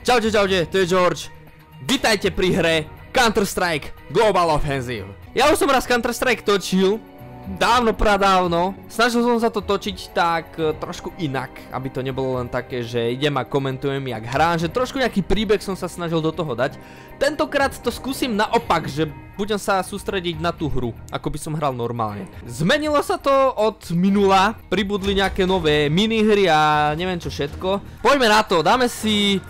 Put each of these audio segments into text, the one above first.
Čaute, to je George. Vítajte pri hre Counter-Strike Global Offensive. Ja už som raz Counter-Strike točil, dávno pradávno. Snažil som sa to točiť tak trošku inak, aby to nebolo len také, že idem a komentujem jak hrám, že trošku nejaký príbeh som sa snažil do toho dať. Tentokrát to skúsim naopak, že budem sa sústrediť na tú hru, ako by som hral normálne. Zmenilo sa to od minula, pribudli nejaké nové minihry a neviem čo všetko. Poďme na to, dáme si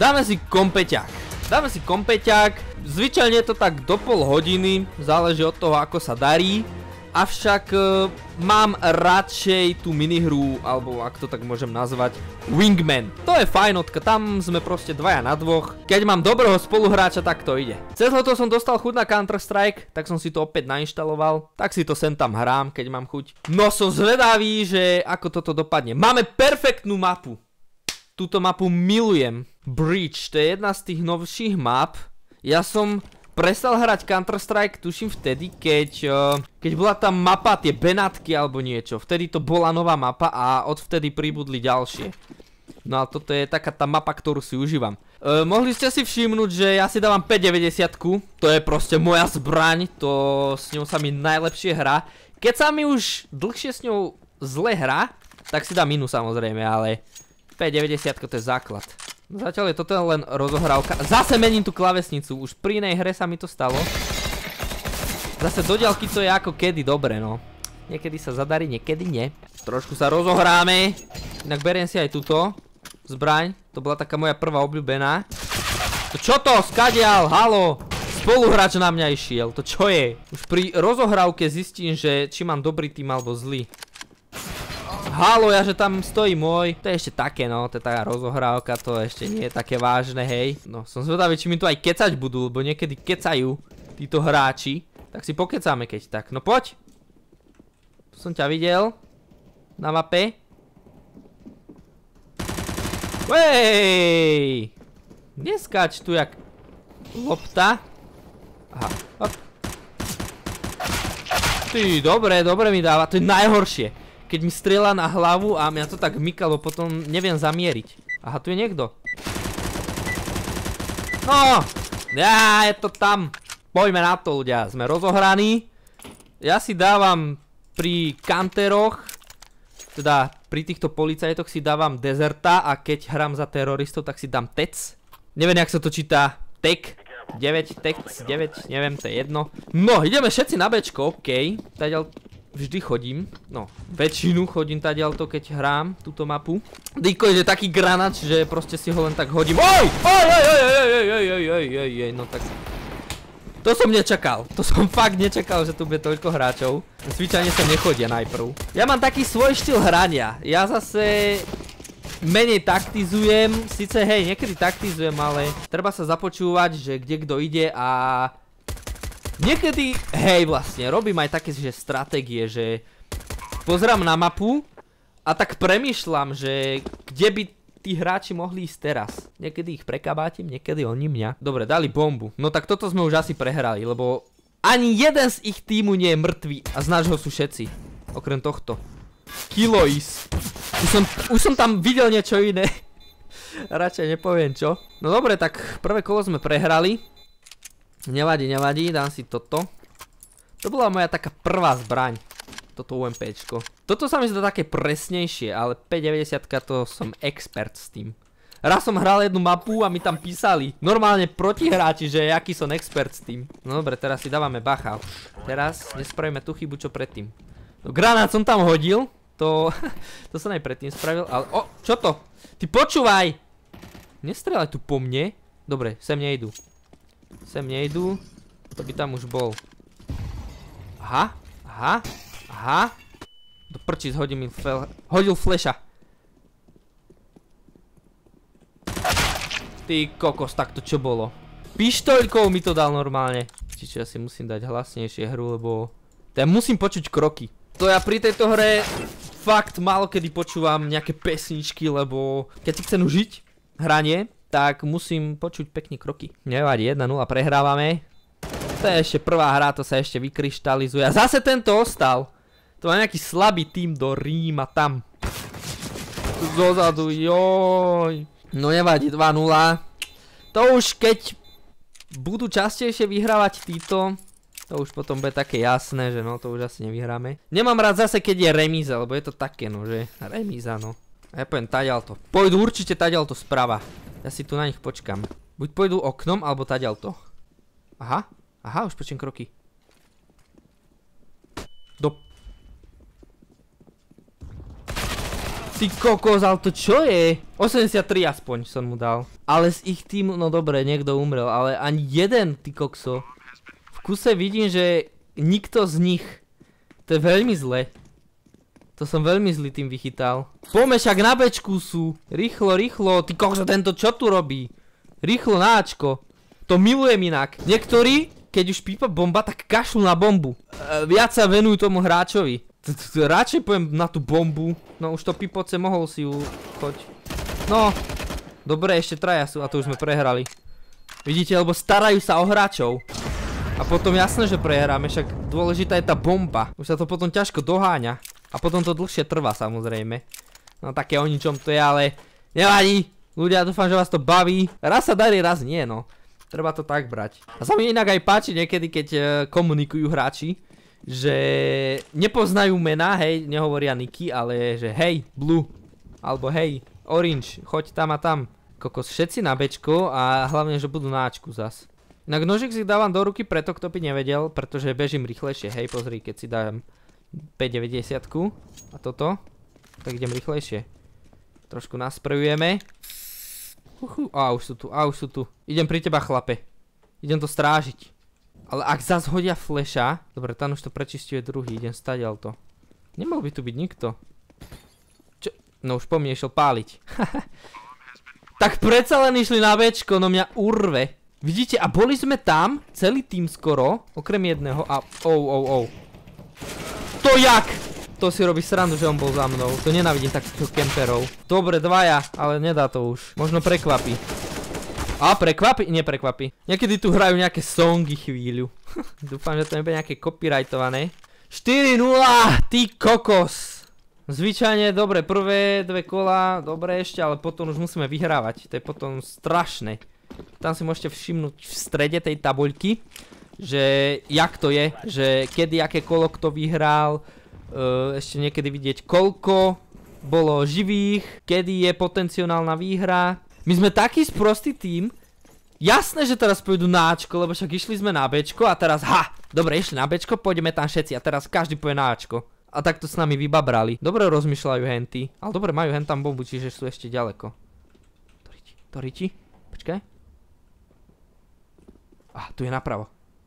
kompeťák. Zvyčajne je to tak do pol hodiny, záleží od toho ako sa darí. Avšak mám radšej tú minihru, alebo ak to tak môžem nazvať, Wingman. To je fajnotka, tam sme proste dvaja na dvoch. Keď mám dobrého spoluhráča, tak to ide. Cez leto som dostal chuť na Counter-Strike, tak som si to opäť nainštaloval. Tak si to sem tam hrám, keď mám chuť. No som zvedavý, že ako toto dopadne. Máme perfektnú mapu. Túto mapu milujem. Breach, to je jedna z tých novších map. Ja som prestal hrať Counter-Strike, tuším vtedy, keď bola tam mapa, tie Benátky alebo niečo. Vtedy to bola nová mapa a odvtedy pribudli ďalšie. No a toto je taká tá mapa, ktorú si užívam. Mohli ste si všimnúť, že ja si dávam 590-ku. To je proste moja zbraň, s ňou sa mi najlepšie hrá. Keď sa mi už dlhšie s ňou zle hrá, tak si dám inú samozrejme, ale 590-ka to je základ. Zatiaľ je toto len rozohrávka. Zase mením tú klavesnicu. Už pri inej hre sa mi to stalo. Zase do diaľky to je ako kedy dobre, no. Niekedy sa zadarí, niekedy nie. Trošku sa rozohráme. Inak beriem si aj túto zbraň. To bola taká moja prvá obľúbená. To čo to? Skadiaľ? Halo? Spoluhráč na mňa išiel. To čo je? Už pri rozohrávke zistím, že či mám dobrý tým alebo zlý. Halo, ja že tam stojí môj. To je ešte také, no, to je tá rozohrávka, to ešte nie je také vážne, hej. No, som zvedavý, či mi tu aj kecať budú, lebo niekedy kecajú títo hráči. Tak si pokecáme keď tak. No poď. Tu som ťa videl. Na mape. Wej! Neskáč tu jak lopta. Aha, hop. Ty, dobre mi dáva, to je najhoršie. Keď mi strieľa na hlavu a mňa to tak mykalo, potom neviem zamieriť. Aha, tu je niekto. No! Ja, je to tam. Poďme na to, ľudia. Sme rozohraní. Ja si dávam pri kanteroch, teda pri týchto policajtoch si dávam dezerta a keď hrám za teroristov, tak si dám tec. Neviem, jak sa to číta. Tek 9, tec 9, neviem, to je jedno. No, ideme všetci na Bčko, okej. Tadiaľ vždy chodím, no, väčšinu chodím tadiaľto, keď hrám túto mapu. Dýko je taký granač, že proste si ho len tak hodím. Oj! Oj, no tak. To som nečakal, to som fakt nečakal, že tu bude toľko hráčov. Zvyčajne sa nechodia najprv. Ja mám taký svoj štýl hrania, ja zase menej taktizujem, síce hej, niekedy taktizujem, ale treba sa započúvať, že kde kto ide a niekedy, hej, vlastne, robím aj také, že stratégie, že pozerám na mapu a tak premýšľam, že kde by tí hráči mohli ísť teraz. Niekedy ich prekabátim, niekedy oni mňa. Dobre, dali bombu. No tak toto sme už asi prehrali, lebo ani jeden z ich týmu nie je mŕtvý a z nášho sú všetci. Okrem tohto. Kilois. Už som tam videl niečo iné. Radšej nepoviem čo. No dobre, tak prvé kolo sme prehrali. Nevadí, dám si toto. To bola moja taká prvá zbraň. Toto UMPčko. Toto sa mi zdá také presnejšie, ale 590 to som expert s tým. Raz som hral jednu mapu a mi tam písali normálne protihráči, že aký som expert s tým. No dobre, teraz si dávame bacha. Teraz nespravíme tú chybu, čo predtým. No granát som tam hodil. To som aj predtým spravil, ale čo to? Ty počúvaj! Nestrieľaj tu po mne. Dobre, sem nejdu. To by tam už bol. Aha. Do prčíc hodil flasha. Ty kokos, tak to čo bolo? Pištoľkou mi to dal normálne. Čiže ja si musím dať hlasnejšie hru, lebo ja musím počuť kroky. To ja pri tejto hre fakt málo kedy počúvam nejaké pesničky, lebo keď si chcem užiť hranie, tak musím počuť pekne kroky. Nevadí, 1-0 prehrávame. To je ešte prvá hra, to sa ešte vykryštalizuje. A zase tento ostal. To má nejaký slabý tým do Ríma tam. Tu zozadu, joj. No nevadí, 2-0. To už keď budú častejšie vyhrávať títo, to už potom bude také jasné, že no to už asi nevyhráme. Nemám rád zase keď je remíza, lebo je to také no, že remíza no. A ja poviem taďalto. Pôjdu určite taďalto sprava. Ja si tu na nich počkam. Buď pôjdu oknom, alebo taďalto. Aha, aha, už počujem kroky. Ty kokos, ale to čo je? 83 aspoň som mu dal. Ale z ich týmu, no dobre, niekto umrel, ale ani jeden, ty kokso. V kuse vidím, že nikto z nich. To je veľmi zle. To som veľmi zlý tým vychytal. Poďme, však na bečku sú. Rýchlo, rýchlo, ty kokso, tento čo tu robí? Rýchlo na Ačko. To milujem inak. Niektorí, keď už pípa bomba, tak kašľú na bombu. Viac sa venujú tomu hráčovi. Radšej poviem na tú bombu. No už to pipoce mohol si ju... Choď. No. Dobre, ešte traja sú a to už sme prehrali. Vidíte, lebo starajú sa o hráčov. A potom jasné, že prehráme, však dôležitá je tá bomba. Už sa to potom ťažko doháňa. A potom to dlhšie trvá samozrejme. No také o ničom to je, ale... Nevadí. Ľudia, dúfam, že vás to baví. Raz sa darí, raz nie, no. Treba to tak brať. A sa mi inak aj páči niekedy, keď komunikujú hráči. Že nepoznajú mená, hej, nehovoria niky, ale že hej, blue, alebo hej, orange, choď tam a tam. Kokos, všetci na bečko a hlavne, že budú na Ačku zas. Inak nožik si dávam do ruky preto, kto by nevedel, pretože bežím rýchlejšie, hej, pozri, keď si dám 590 a toto, tak idem rýchlejšie. Trošku nasprejujeme. A už sú tu, idem pri teba, chlape. Idem to strážiť. Ale ak zas hodia flasha... Dobre, tam už to prečistuje druhý, idem stadiaľ to. Nemal by tu byť nikto. Čo? No už po mne išiel páliť. Tak predsa len išli na Bčko, no mňa urve. Vidíte, a boli sme tam, celý tým skoro, okrem jedného a... To jak? To si robí srandu, že on bol za mnou. To nenávidím takýchto kemperov. Dobre, dvaja, ale nedá to už. Možno prekvapí. A prekvapí? Neprekvapí. Niekedy tu hrajú nejaké songy chvíľu. Dúfam, že to nebude nejaké copyrightované. 4-0, ty kokos. Zvyčajne, dobre, prvé dve kola, dobre ešte, ale potom už musíme vyhrávať. To je potom strašné. Tam si môžete všimnúť v strede tej tabuľky, že jak to je, že kedy, aké kolo kto vyhral. Ešte niekedy vidieť, koľko bolo živých, kedy je potenciálna výhra. My sme taký sprostý tým. Jasné, že teraz pôjdu na Ačko, lebo však išli sme na Bčko a teraz dobre, išli na Bčko, pôjdeme tam všetci a teraz každý pôjde na Ačko. A takto s nami vybabrali. Dobre rozmýšľajú henty. Ale dobre, majú hen tam bombu, čiže sú ešte ďaleko. To riti? Počkaj. Tu je napravo.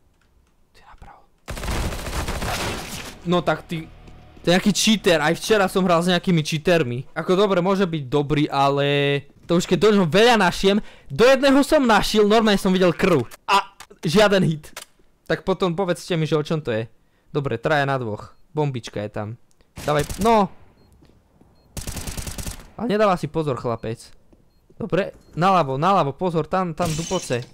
No tak ty... To je nejaký cheater, aj včera som hral s nejakými cheatermi. Ako dobre, môže byť dobrý, ale... To už keď do neho veľa našiem, do jedného som našiel, normálne som videl krv. A žiaden hit. Tak potom povedzte mi, že o čom to je. Dobre, traja na dvoch. Bombička je tam. Dávaj, no. Ale nedáva si pozor, chlapec. Dobre, naľavo, pozor, tam dupoce.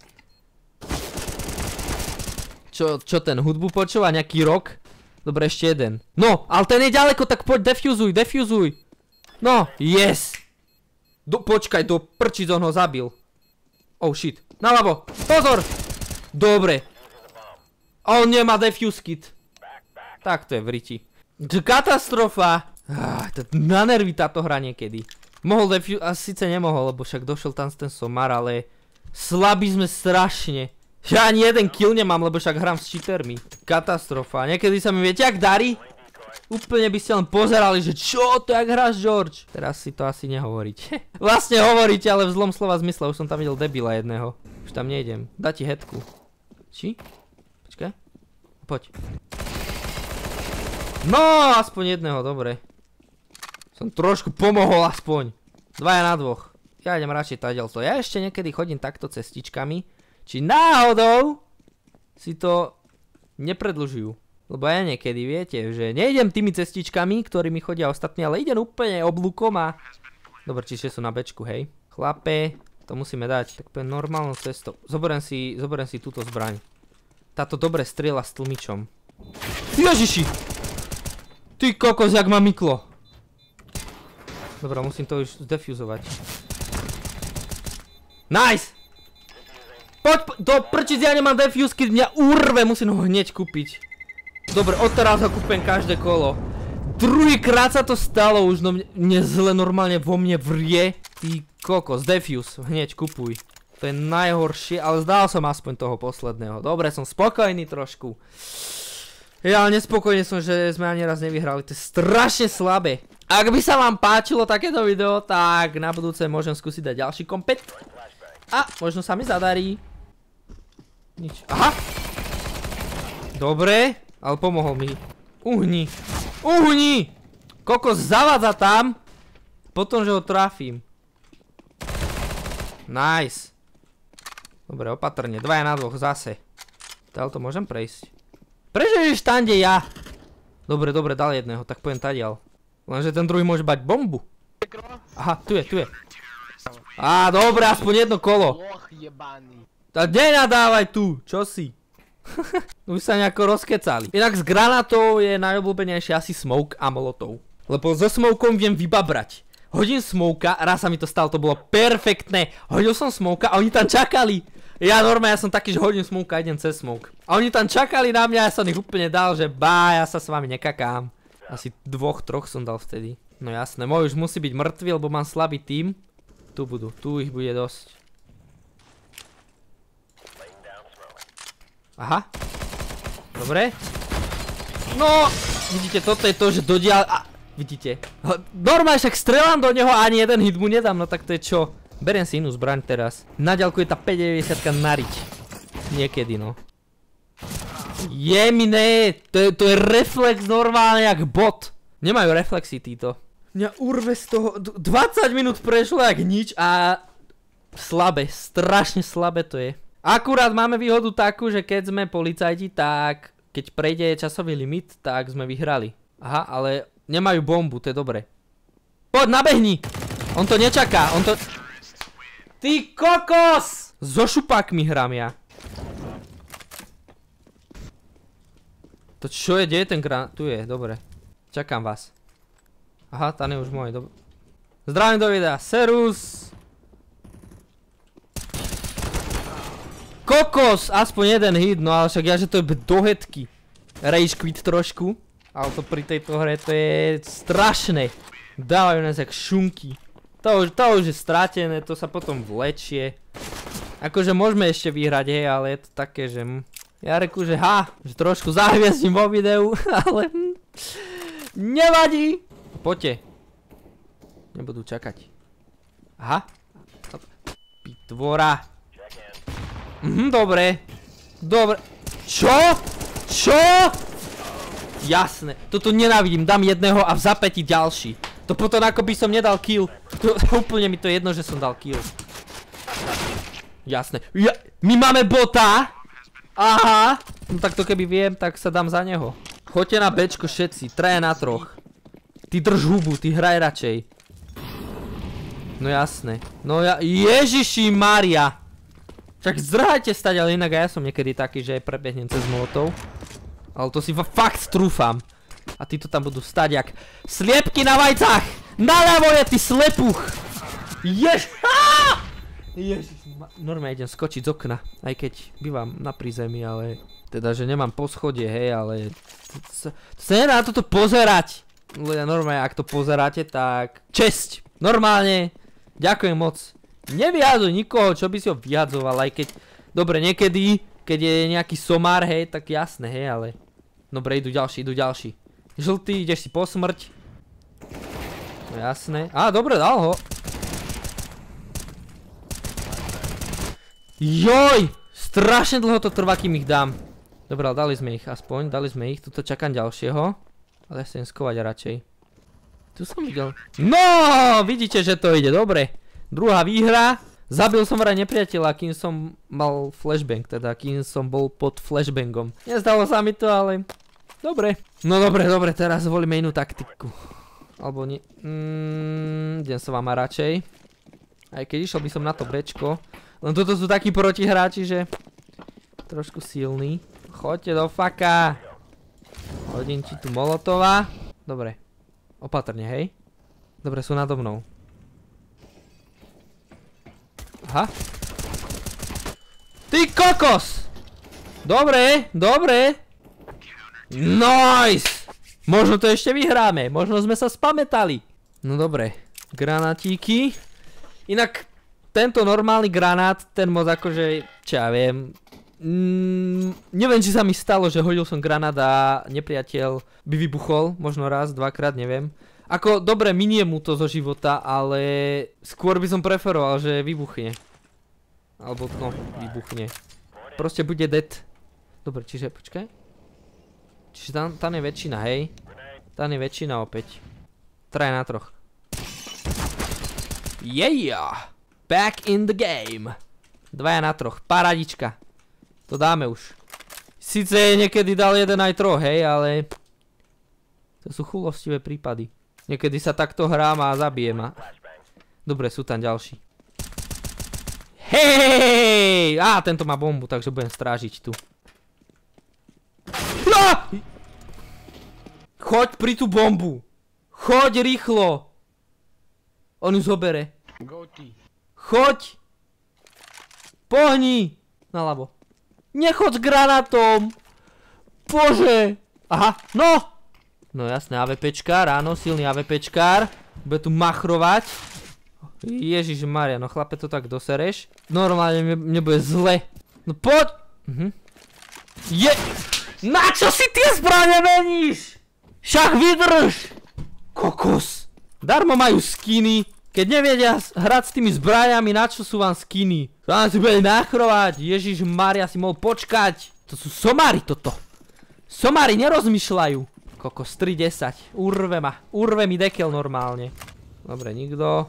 Čo ten, hudbu počúva, nejaký rock? Dobre, ešte jeden. No, ale ten je ďaleko, tak poď, defuzuj. No, yes. Počkaj, do prčic, on ho zabil. Oh shit, naľavo, pozor. Dobre. A on nemá defuse kit. Tak to je v riti. Katastrofa. Na nervy táto hra niekedy. Mohol defuse, a síce nemohol, lebo však došiel tam ten somar, ale slabí sme strašne. Ja ani jeden kill nemám, lebo však hrám s cheatermi. Katastrofa. Niekedy sa mi viete, jak darí? Úplne by ste len pozerali, že čo to, jak hráš, George? Teraz si to asi nehovoríte. Vlastne hovoríte, ale v zlom slova zmysle. Už som tam videl debila jedného. Už tam nejdem. Dá ti headku. Či? Počkaj. Poď. No, aspoň jedného, dobre. Som trošku pomohol aspoň. Dvaja na dvoch. Ja idem radšej taďalto. Ja ešte niekedy chodím takto cestičkami. Či náhodou si to nepredlžujú. Lebo ja niekedy, viete, že nejdem tými cestičkami, ktorými chodia ostatní, ale idem úplne oblúkom a... Dobre, čiže sú na bečku, hej. Chlape, to musíme dať. Tak poviem normálnou cestou. Zoberiem si túto zbraň. Táto dobre strieľa s tlmičom. Ježiši! Ty kokos, jak ma myklo. Dobre, musím to už zdefuzovať. Nice! Poď, do prčic, ja nemám defuse, keď mňa urve, musím ho hneď kúpiť. Dobre, odteraz ho kúpem každé kolo. Druhýkrát sa to stalo už, no mne zle normálne vo mne vrie. Ty kokos, defuse, hneď kupuj. To je najhoršie, ale zdal som aspoň toho posledného. Dobre, som spokojný trošku. Ja nespokojný som, že sme ani raz nevyhrali, to je strašne slabé. Ak by sa vám páčilo takéto video, tak na budúce môžem skúsiť dať ďalší kompet. A možno sa mi zadarí. Nič. Aha. Dobre, ale pomohol mi. Uhni. Uhni! Kokos zavádza tam. Potom, že ho trafím. Nice. Dobre, opatrne. 2 na 2 zase. Dal to môžem prejsť. Prečo ideš tam, kde ja? Dobre, dobre, dal jedného, tak pojem tadiaľ. Lenže ten druhý môže bať bombu. Aha, tu je, tu je. Á, dobre, aspoň jedno kolo. Tak nenadávaj tu, čo si? Už sa nejako rozkecali. Inak s granátou je najobľúbenejšie asi smoke a molotov. Lebo so smokom viem vybabrať. Hodím smoka, raz sa mi to stalo, to bolo perfektné. Hodil som smoka a oni tam čakali. Ja normálne, ja som taký, že hodím smoke a idem cez smoke. A oni tam čakali na mňa, ja som ich úplne dal, že ja sa s vami nekakám. Asi 2-3 som dal vtedy. No jasné, môj už musí byť mŕtvy, lebo mám slabý tím. Tu budú, tu ich bude dosť. Aha. Dobre. No, vidíte, toto je to, že dodiaľ... Vidíte. Normálne však strelám do neho a ani jeden hit mu nedám, no tak to je čo? Beriem si inú zbraň teraz. Na ďalku je tá 590 nariť. Niekedy, no. Jemine, to je reflex normálne jak bot. Nemajú reflexy títo. Mňa urve z toho, 20 minút prešlo jak nič a slabé, strašne slabé to je. Akurát máme výhodu takú, že keď sme policajti, tak keď prejde časový limit, tak sme vyhrali. Aha, ale nemajú bombu, to je dobre. Poď, nabehni! On to nečaká, on to... Ty kokos! So šupákmi hrám ja. To čo je, kde je ten granát? Tu je, dobre. Čakám vás. Aha, tam je už môj, dobre. Zdravím do videa, serus! Kokos! Aspoň jeden hit, no ale však ja, že to je do headky. Rage quit trošku. Ale to pri tejto hre, to je strašné. Dávajú nás jak šunky. To už je stratené, to sa potom vlečie. Akože môžeme ešte vyhrať, hej, ale je to také, že... Ja reku, že že trošku zahviezdím vo videu, ale... Nevadí! Poďte. Nebudú čakať. Aha. Pitvora. Dobre. Dobre. Čo? Čo? Jasné. Toto nenávidím, dám jedného a v zapäti ďalší. To potom ako by som nedal kill. Úplne mi to jedno, že som dal kill. Jasné. My máme bota? Aha. No tak to keby viem, tak sa dám za neho. Choďte na Bčko všetci, 3 na 3. Ty drž hubu, ty hraj radšej. No jasné. No Ježiši Maria. Však zdrhajte stať, ale inak ja som niekedy taký, že prebehnem cez molotov. Ale to si fakt trúfam. A títo tam budú stať jak sliepky na vajcách! Naľavo je, ty slepuch! Ježiš, normálne idem skočiť z okna. Aj keď bývam na prízemí, ale... Teda, že nemám poschodie, hej, ale... To sa nedá na toto pozerať! Ľudia, normálne, ak to pozeráte, tak... Česť! Normálne! Ďakujem moc. Nevyhadzuj nikoho, čo by si ho vyhadzoval, aj keď... Dobre, niekedy, keď je nejaký somár, hej, tak jasné, hej, ale... Dobre, idú ďalší. Žltý, ideš si po smrť. No jasné. Á, dobre, dal ho. Joj! Strašne dlho to trvá, kým ich dám. Dobre, ale dali sme ich aspoň, Tuto čakám ďalšieho. Ale ja sa idem skovať radšej. Tu som videl. No, vidíte, že to ide, dobre. Druhá výhra. Zabil som vraj nepriateľa, kým som mal flashbang, teda kým som bol pod flashbangom. Nezdalo sa mi to, ale... Dobre. No dobre, teraz volíme inú taktiku. Alebo nie... idem sa vám radšej. Aj keď išiel by som na to Bčko. Len toto sú takí protihráči, že... Trošku silný. Choďte do faka. Hodím ti tu molotova. Dobre. Opatrne, hej. Dobre, sú nado mnou. Aha. Ty kokos! Dobre, dobre. Nice! Možno to ešte vyhráme, možno sme sa spamätali. No dobre, granátíky. Inak tento normálny granát, ten moc akože, čo ja viem. Neviem, či sa mi stalo, že hodil som granát a nepriateľ by vybuchol, možno raz, dvakrát, neviem. Ako, dobre, minie mu to zo života, ale skôr by som preferoval, že vybuchne. Alebo, no, vybuchne. Proste bude dead. Dobre, čiže, počkaj. Čiže tam je väčšina, hej. Tam je väčšina opäť. 3 na 3. Yeah! Back in the game. 2 na 3. Paradička. To dáme už. Sice niekedy dal 1 aj 3, hej, ale to sú chulostivé prípady. Niekedy sa takto hrám a zabije ma. Dobre, sú tam ďalší. Hej! Á, tento má bombu, takže budem strážiť tu. Choď pri tú bombu. Choď rýchlo. On ju zobere. Choď. Pohni. Naľavo. Nechoď s granátom. Bože. Aha, no. No jasné, AVPčkár, áno, silný AVPčkár. Bude tu machrovať. Ježišmaria, no chlape, to tak dosereš. Normálne mne bude zle. No poď. Je. Na čo si tie zbrane meníš? Však vydrž. Kokos. Darmo majú skiny. Keď nevedia hrať s tými zbraniami, na čo sú vám skiny? Vám si bude nachrovať. Ježišmaria, si mohol počkať. To sú somári toto. Somári nerozmýšľajú. Kokos, 3-10. Urve ma. Urve mi dekel normálne. Dobre, nikto.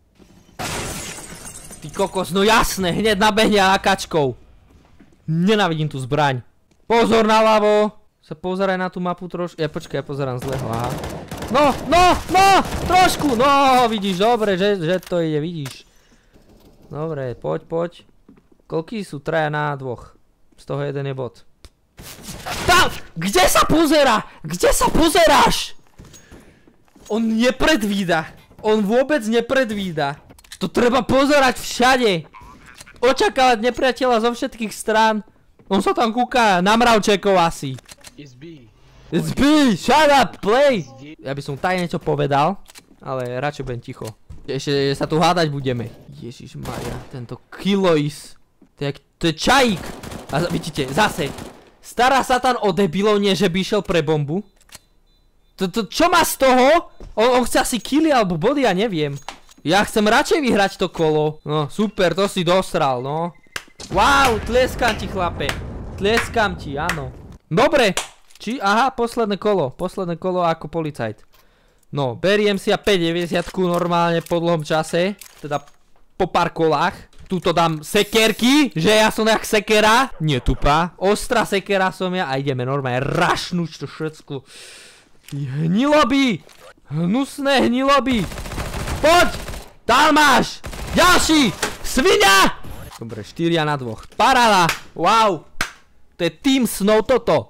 Ty kokos, no jasné, hneď nabehne AKčkou. Nenávidím tú zbraň. Pozor na ľavo. Sa pozeraj na tú mapu trošku. Ja počkaj, ja pozerám zleho, aha. No, trošku. No, vidíš, dobre, že to ide, vidíš. Dobre, poď. Koľký sú? 3 na 2. Z toho jeden je bod. Tam! Kde sa pozerá? Kde sa pozeráš? On nepredvída. On vôbec nepredvída. To treba pozerať všade. Očakávať nepriateľa zo všetkých strán. On sa tam kúka na mravčekov asi. It's B, shut up, play! Ja by som tajne čo povedal, ale radšej budem ticho. Ešte sa tu hádať budeme. Ježišmaria, tento Kilois. To je čajík. A vidíte, zase. Stará sa tam o debilov, nie že by išiel pre bombu. Čo má z toho? On chce asi killy alebo body, ja neviem. Ja chcem radšej vyhrať to kolo. No, super, to si dosral, no. Wow, tlieskam ti, chlape. Tlieskam ti, áno. Dobre. Aha, posledné kolo ako policajt. No, beriem si ja 5,90 normálne po dlhom čase. Teda po pár kolách. Tuto dám sekerky, že ja som jak sekera. Nie tupá. Ostrá sekera som ja a ideme normálne rašnúť to všetko. Hniloby. Hnusné hniloby. Poď. Tam máš. Ďalší. Svinia. Dobre, 4 na 2. Paráda. Wow. To je Team Snow toto.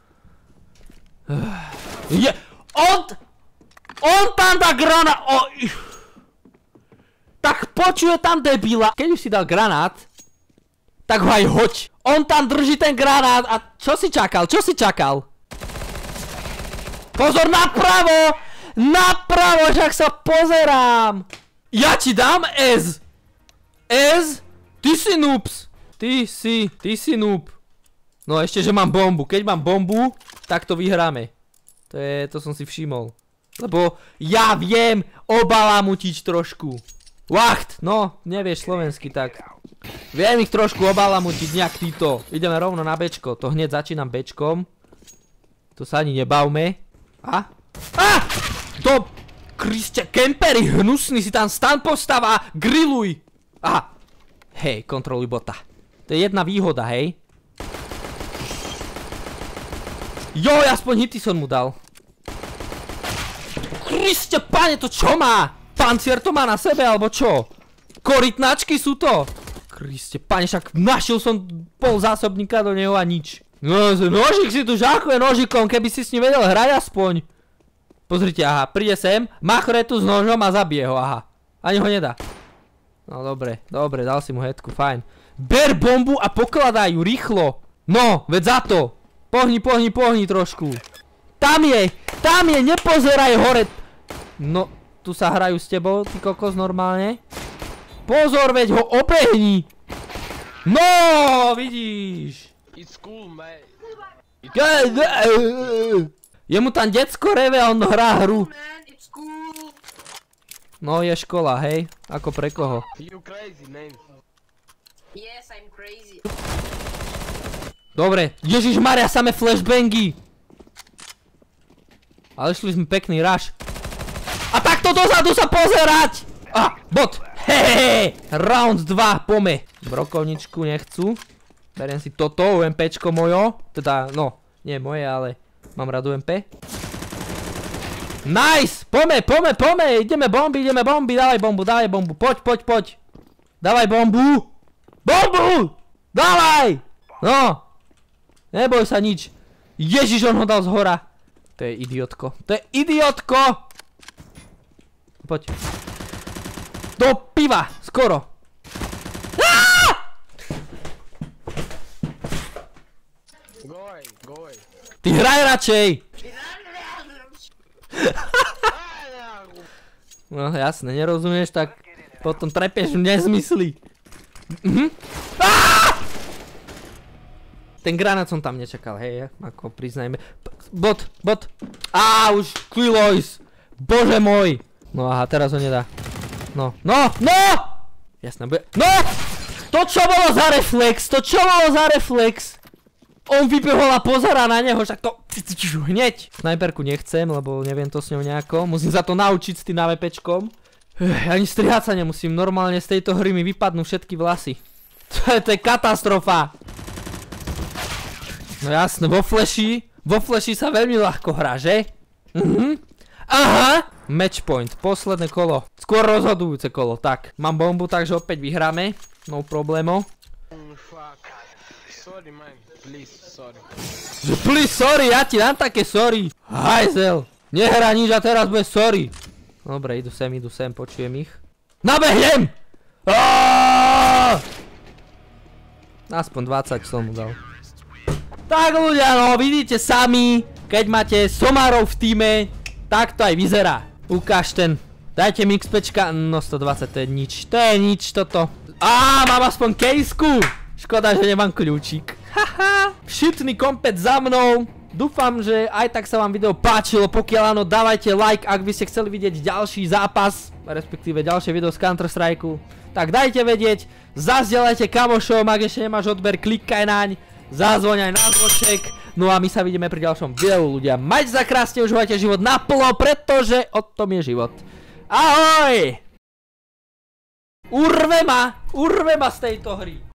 Je. On tam dá granát. Tak počuje tam debila. Keď už si dal granát, tak ho aj hoď. On tam drží ten granát a čo si čakal? Čo si čakal? Pozor napravo! Napravo, však sa pozerám. Ja ti dám S. S? Ty si noobs. Ty si noob. No ešte, že mám bombu. Keď mám bombu, tak to vyhráme. To som si všimol. Lebo ja viem obalamutiť trošku. Wacht, no, nevieš slovensky, tak viem ich trošku obalamutiť nejak týto. Ideme rovno na Bčko, to hneď začínam Bčkom. To sa ani nebavme. To, Kriste, kempery, hnusný, si tam stan postav a grilluj. Aha, hej, kontroluj bota. To je jedna výhoda, hej. Joj, aspoň hity som mu dal. Kriste, pane, to čo má? Pancier to má na sebe, alebo čo? Korytnačky sú to? Kriste, pane, však našiel som pol zásobníka do neho a nič. No, nožík si tu žáchuje nožikom, keby si s ním vedel hrať aspoň. Pozrite, aha, príde sem, machre tu s nožom a zabije ho, aha. Ani ho nedá. No dobre, dobre, dal si mu headku, fajn. Ber bombu a pokladaj ju rýchlo. No, veď za to. Pohni trošku. Tam je, nepozeraj hore. No, tu sa hrajú s tebou, ty kokos, normálne. Pozor, veď ho obehni. No, vidíš. It's cool, mate. Jemu tam decko reve a on hrá hru. It's cool. No, je škola, hej? Ako pre koho? You crazy, man. Yes, I'm crazy. Dobre, ježišmaria, samé flashbangy. Ale šli sme pekný rush. A takto dozadu sa pozerať! Bot! Hehehe! Round 2, pome. Brokovničku nechcú. Beriem si toto, UMPčko mojo. Teda, no, nie moje, ale mám rád UMP. Nice! Pome! Ideme bomby, Dávaj bombu, poď. Dávaj bombu! Bombu! Dávaj! No! Neboj sa nič. Ježiš, on ho dal zhora. To je idiotko. Poď. Do piva, skoro. Go away. Ty hraj radšej. No jasne, nerozumieš, tak potom trepeš v nezmysli. Ten granát som tam nečakal, hej, ako priznajme. Bot. Už, Quilois. Bože môj. No aha, teraz ho nedá. No. Jasné, bude. No! To čo bolo za reflex? On vybehol a pozerá na neho, však to hneď. Snajperku nechcem, lebo neviem to s ňou nejako. Musím sa to naučiť s tým AWPčkom. Ani strihať sa nemusím, normálne z tejto hry mi vypadnú všetky vlasy. To je katastrofa. No jasne, vo flashi sa veľmi ľahko hrá, že? Aha! Match point, posledné kolo. Skôr rozhodujúce kolo, tak. Mám bombu, takže opäť vyhráme. No problémo. Fuck. Sorry, man. Please, sorry, ja ti dám také sorry. Hajzel. Nehrá nič a teraz bude sorry. Dobre, idú sem, počujem ich. Nabehnem! Aspoň 20 som mu dal. Tak ľudia, no vidíte sami, keď máte somárov v týme, tak to aj vyzerá. Ukáž ten, dajte mi XPčka, no 120, to je nič toto. Mám aspoň kejsku. Škoda, že nemám kľúčik. Haha, šitný kompet za mnou. Dúfam, že aj tak sa vám video páčilo, pokiaľ áno, dávajte like, ak by ste chceli vidieť ďalší zápas, respektíve ďalšie video z Counter Strikeu. Tak dajte vedieť, zazdieľajte kamošom, ak ešte nemáš odber, klikkaj naň, zazvoň aj na zvoček. No a my sa vidíme pri ďalšom videu, ľudia. Majte sa krásne, užívajte život naplno, pretože o tom je život. Ahoj! Urve ma z tejto hry.